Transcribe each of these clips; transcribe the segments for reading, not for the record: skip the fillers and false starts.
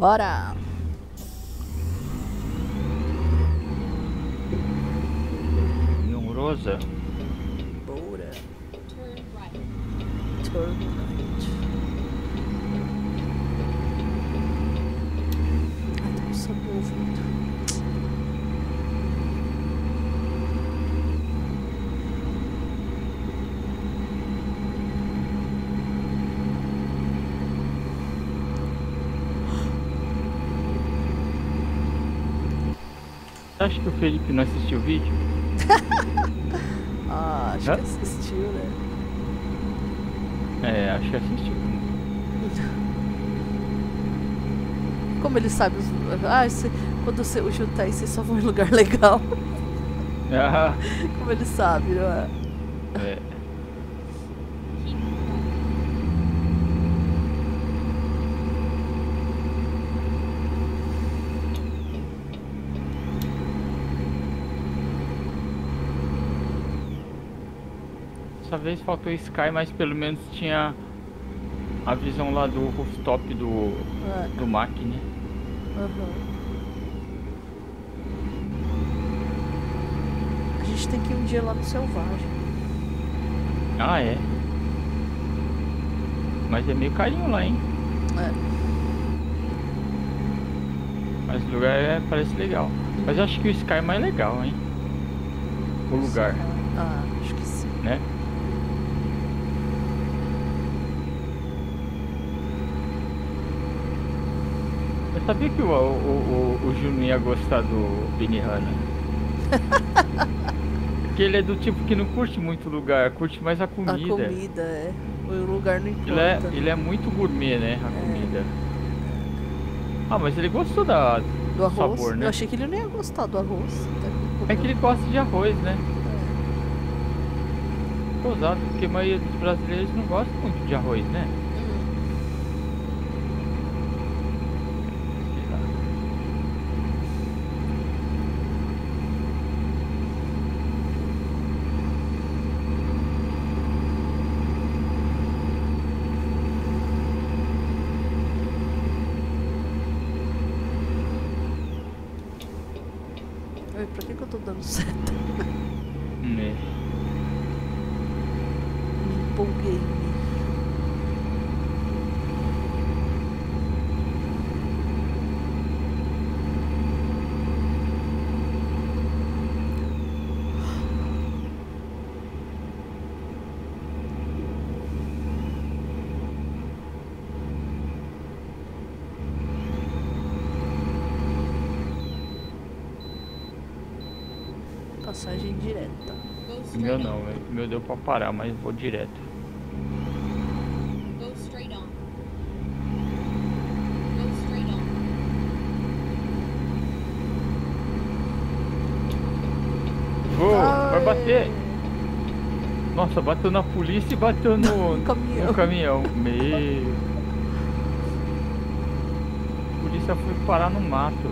Bora! Rosa. Bora. Turn right. Turn right. Ai, tô coçando meu ouvido. Você acha que o Felipe não assistiu o vídeo? Ah, acho que assistiu, né? É, acho que assistiu. Como ele sabe os... Ah, quando o Gil tá aí, vocês só vão em lugar legal. Ah, Como ele sabe, não é? é. Keep right. Dessa vez faltou Sky, mas pelo menos tinha a visão lá do rooftop do Mac, né? Aham. A gente tem que ir um dia lá no Selvagem. Ah, é. Mas é meio carinho lá, hein? É. Mas o lugar parece legal. Mas eu acho que o Sky é mais legal, hein? O lugar, Ah, acho que sim. né? Eu sabia que o Gil não ia gostar do Benihana. Porque ele é do tipo que não curte muito lugar, curte mais a A comida. comida, é. O lugar não importa. Ele é muito gourmet, né? A comida. Ah, mas ele gostou do Do arroz. sabor, né? Eu achei que ele não ia gostar do arroz. É que ele gosta de arroz, né? Ousado, porque a maioria dos brasileiros não gosta muito de arroz, né? Sei lá. Ai, pra que eu tô dando seta? É. Me empolguei. Passagem direta. Go O straight meu on. não, o meu deu pra parar, mas vou direto. Go straight on. Go straight on. Vai bater! Nossa, bateu na polícia e bateu no Caminhão. no caminhão. Meu. A polícia foi parar no mato.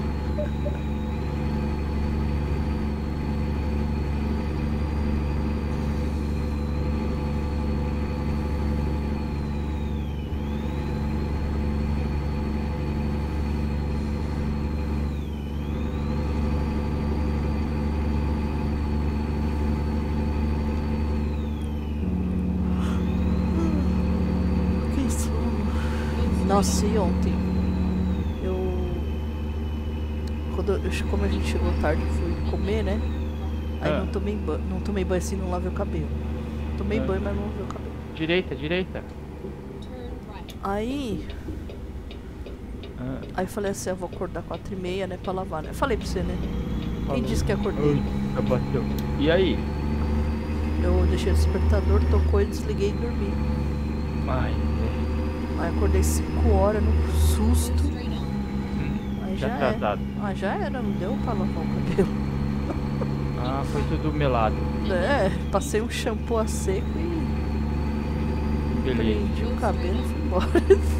Que sono. Go straight Nossa, e ontem? Como a gente chegou tarde e fui comer, né? Aí Ah. não tomei banho assim, não lavei o cabelo. Tomei banho, mas não lavei o cabelo. Direita, direita. on. Turn right. Aí Ah, eu falei assim, eu vou acordar 4h30, né, pra lavar, né? Falei pra você, né? Quem falou. disse que acordei? Ai, bateu. E aí? Eu deixei o despertador, tocou e desliguei e dormi. Ai, Aí acordei 5 horas no susto. Straight on. Aí já já atrasado. Ah, já era, não deu pra lavar o cabelo. Ah, foi tudo melado. É, passei um shampoo a seco e Beleza. prendi o cabelo e fui embora.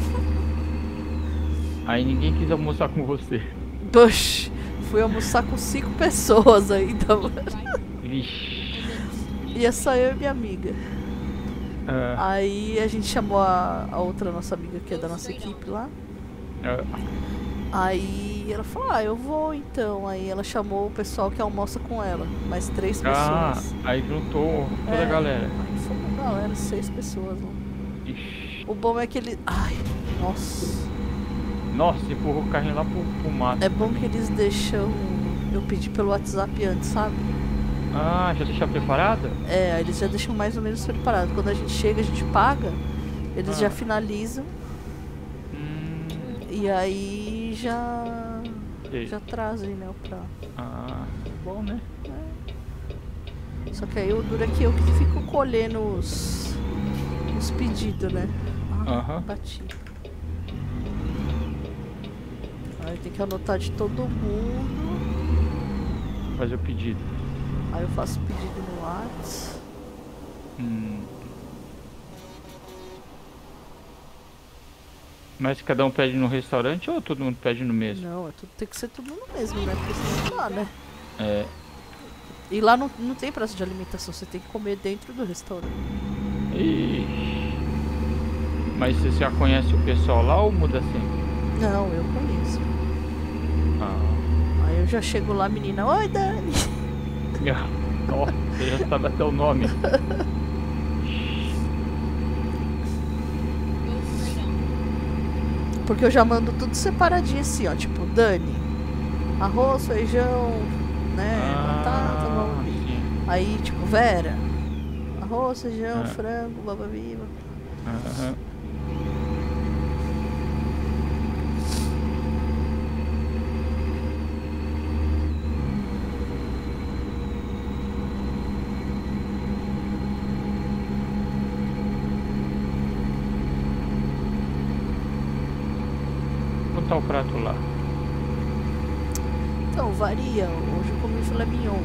Aí ninguém quis almoçar com você. Oxi, fui almoçar com 5 pessoas ainda, mano. Vixe. Ia só eu e minha amiga. Ah, Aí a gente chamou a outra nossa amiga que é da nossa equipe lá. Aí ela falou, eu vou então. Aí ela chamou o pessoal que almoça com ela, mais 3 Ah, pessoas. aí juntou toda a galera. Aí foi uma galera, 6 pessoas lá. Ixi. O bom é que ele. Ai, nossa. Nossa, empurrou o carrinho lá pro mato. É bom que eles deixam eu pedir pelo WhatsApp antes, sabe? Ah, já deixou preparada? Aí eles já deixam mais ou menos preparado. Quando a gente chega, a gente paga, eles já finalizam. E aí já trazem, né, o prato. Ah, bom, né? Só que aí o duro é que eu que fico colhendo os pedidos, né? Bati. Aí tem que anotar de todo mundo. Fazer o pedido. Aí eu faço o pedido no WhatsApp. Mas cada um pede no restaurante ou todo mundo pede no mesmo? Não, tem que ser tudo no mesmo, né? Porque senão não dá, né? E lá não tem praça de alimentação, você tem que comer dentro do restaurante. Mas você já conhece o pessoal lá ou muda sempre? Não, eu conheço. Aí eu já chego lá, menina, oi Dani! Nossa, você já sabe até o nome. Go straight on. Porque eu já mando tudo separadinho assim, ó. Tipo, Dani, arroz, feijão, né? Batata, bababi. Aí, tipo, Vera, arroz, feijão, frango, bababi. Quanto tá o prato lá? Então, varia. Hoje eu comi filé mignon.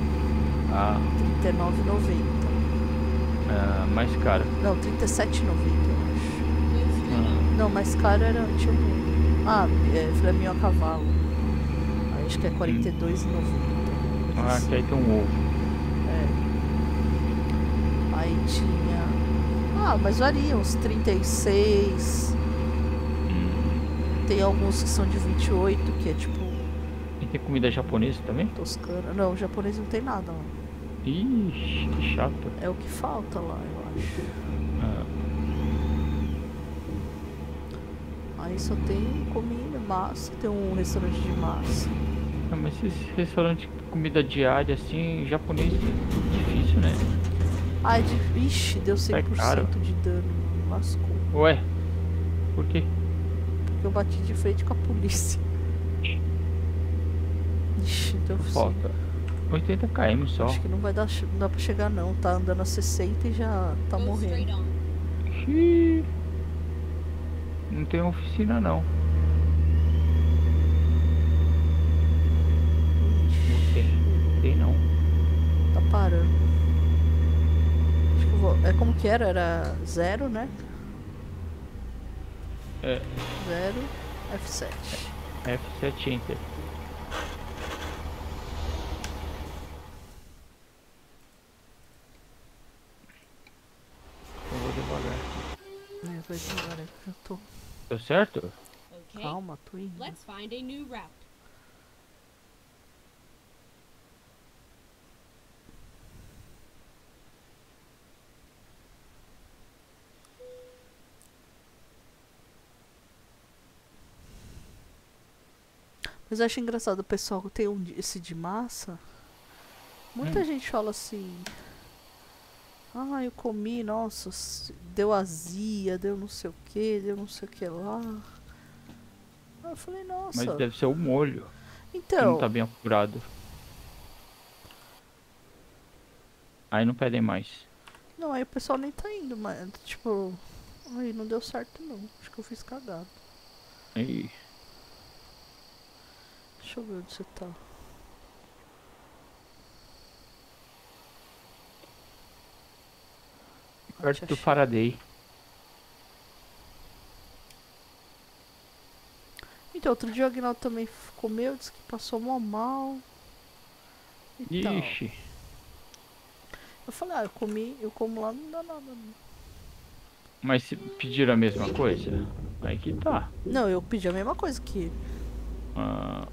R$39,90. Mais caro. Não, R$37,90, eu acho. Go straight on. Não, mais caro era. Tinha filé mignon a cavalo. Aí acho que é R$42,90. Que aí tem um ovo. Aí tinha. Mas varia, uns 36. Tem alguns que são de 28, que é tipo. E tem comida japonesa também? Toscana. Não, japonês não tem nada lá. Ixi, que chato. É o que falta lá, eu acho. Aí só tem comida, massa. Tem um restaurante de massa. Mas esse restaurante de comida diária assim, japonês é difícil, né? Ixi, deu 100% de dano. Lascou. Ué, por quê? Porque eu bati de frente com a polícia. Ixi, deu Falta 80 km só. Acho que não dá pra chegar não. Tá andando a 60 e já tá Go straight morrendo. on. Xiii. Não tem oficina não. Não tem não. Tá parando. Acho que eu vou. Como que era? Era 0, né? 0, F7. F7 Enter. Eu vou devagar. Vai devagar aí que eu tô. Deu certo? Okay. Calma, tô indo. Let's find a new route. Mas eu acho engraçado, o pessoal tem esse de massa. Muita gente fala assim. Eu comi, nossa, deu azia, deu não sei o que, deu não sei o que lá. Aí eu falei, nossa. Mas deve ser o molho. Que Então. não tá bem apurado. Aí não pedem mais. Não, aí o pessoal nem tá indo, mas tipo. Aí não deu certo não. Acho que eu fiz cagado. Aí. Deixa eu ver onde você tá. Perto do Faraday. Então, outro dia o Aguinaldo também comeu, disse que passou mó mal. Então, Ixi. eu falei, eu como lá, não dá nada não. Mas se pediram a mesma coisa? Aí que tá. Não, eu pedi a mesma coisa que ele. Ah,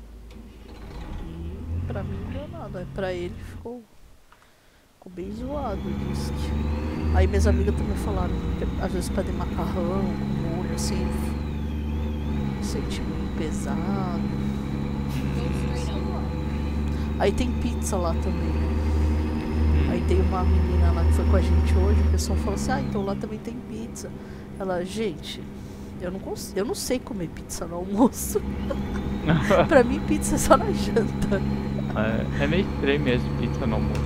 E pra mim não deu nada. Pra ele ficou bem zoado o disque. Aí minhas amigas também falaram que às vezes pedem macarrão com molho, assim, sente meio pesado. Go straight on. Aí tem pizza lá também, né? Aí tem uma menina lá que foi com a gente hoje, o pessoal falou assim, então lá também tem pizza. Ela, gente, eu não sei comer pizza no almoço. Pra mim pizza é só na janta. é meio estranho mesmo, pizza no almoço.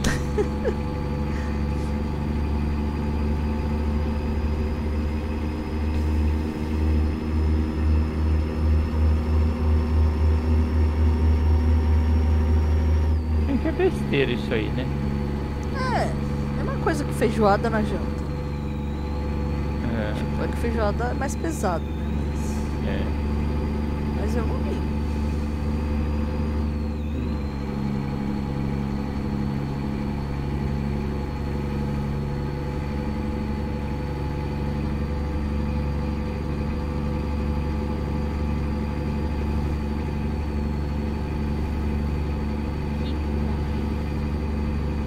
Tem que é besteira isso aí, né? É, mesma coisa que feijoada na janta. É, Tipo, é que feijoada é mais pesado, né? Mas eu não ligo. Keep walking.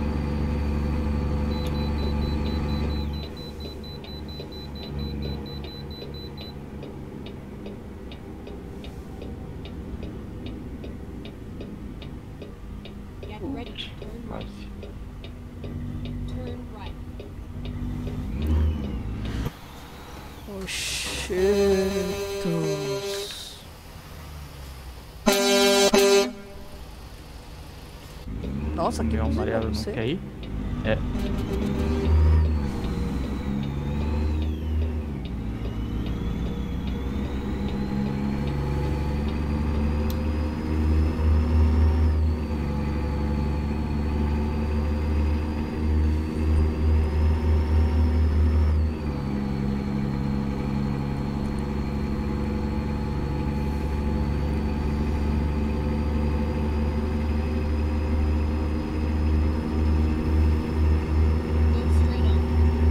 Get ready. Turn right. quase. Turn right. Oxentos. Nossa, que Meu buzina amarelo não você. quer ir? É. Go straight on.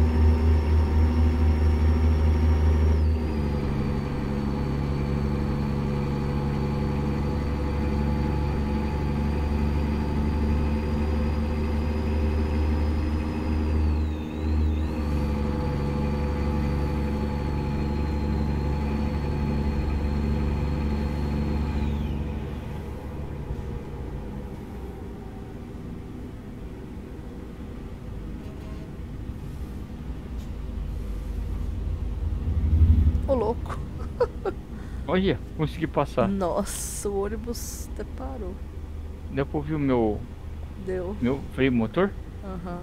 Ô, louco. Olha, consegui passar. Nossa, o ônibus até parou. Deu pra ouvir o meu Deu. freio motor? Aham.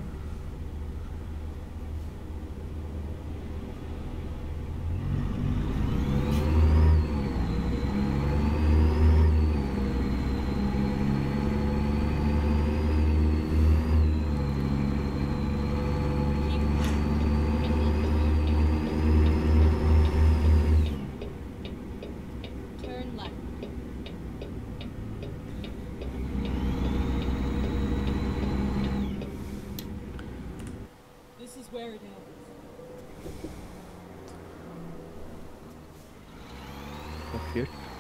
Turn left. This is where it ends. Confio.